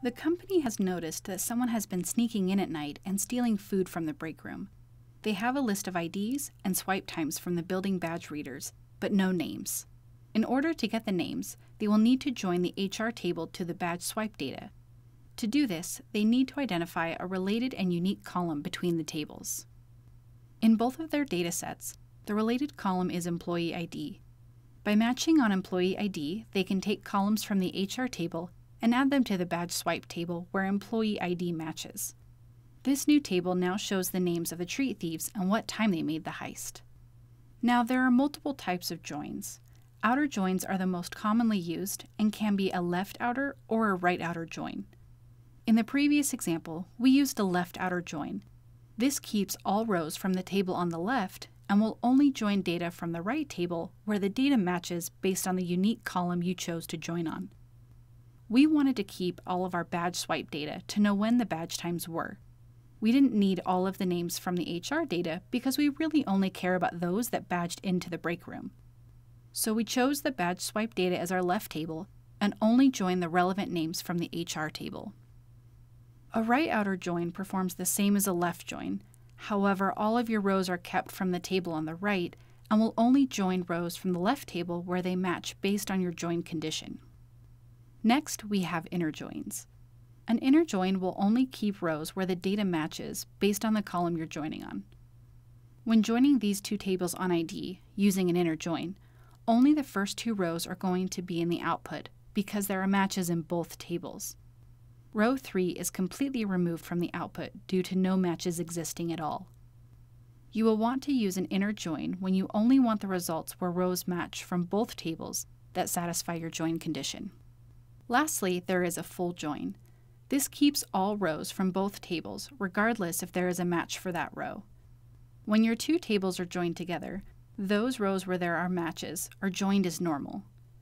The company has noticed that someone has been sneaking in at night and stealing food from the break room. They have a list of IDs and swipe times from the building badge readers, but no names. In order to get the names, they will need to join the HR table to the badge swipe data. To do this, they need to identify a related and unique column between the tables. In both of their datasets, the related column is Employee ID. By matching on Employee ID, they can take columns from the HR table and add them to the badge swipe table where Employee ID matches. This new table now shows the names of the treat thieves and what time they made the heist. Now, there are multiple types of joins. Outer joins are the most commonly used and can be a left outer or a right outer join. In the previous example, we used a left outer join. This keeps all rows from the table on the left and will only join data from the right table where the data matches based on the unique column you chose to join on. We wanted to keep all of our badge swipe data to know when the badge times were. We didn't need all of the names from the HR data because we really only care about those that badged into the break room. So we chose the badge swipe data as our left table and only joined the relevant names from the HR table. A right outer join performs the same as a left join. However, all of your rows are kept from the table on the right and will only join rows from the left table where they match based on your join condition. Next, we have inner joins. An inner join will only keep rows where the data matches based on the column you're joining on. When joining these two tables on ID using an inner join, only the first two rows are going to be in the output because there are matches in both tables. Row 3 is completely removed from the output due to no matches existing at all. You will want to use an inner join when you only want the results where rows match from both tables that satisfy your join condition. Lastly, there is a full join. This keeps all rows from both tables, regardless if there is a match for that row. When your two tables are joined together, those rows where there are matches are joined as normal.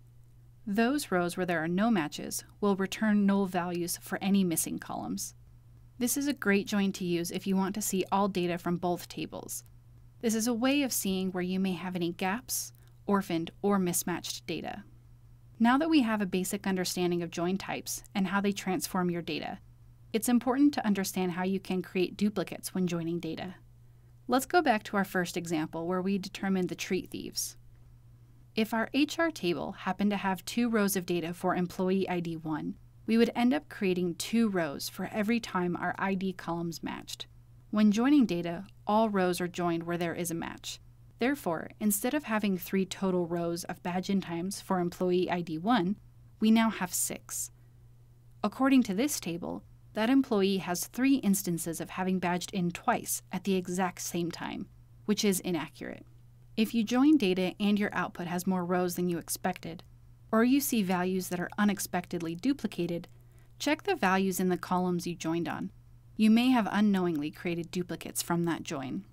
Those rows where there are no matches will return null values for any missing columns. This is a great join to use if you want to see all data from both tables. This is a way of seeing where you may have any gaps, orphaned, or mismatched data. Now that we have a basic understanding of join types and how they transform your data, it's important to understand how you can create duplicates when joining data. Let's go back to our first example where we determined the treat thieves. If our HR table happened to have 2 rows of data for Employee ID 1, we would end up creating 2 rows for every time our ID columns matched. When joining data, all rows are joined where there is a match. Therefore, instead of having 3 total rows of badge-in times for Employee ID 1, we now have 6. According to this table, that employee has 3 instances of having badged in twice at the exact same time, which is inaccurate. If you join data and your output has more rows than you expected, or you see values that are unexpectedly duplicated, check the values in the columns you joined on. You may have unknowingly created duplicates from that join.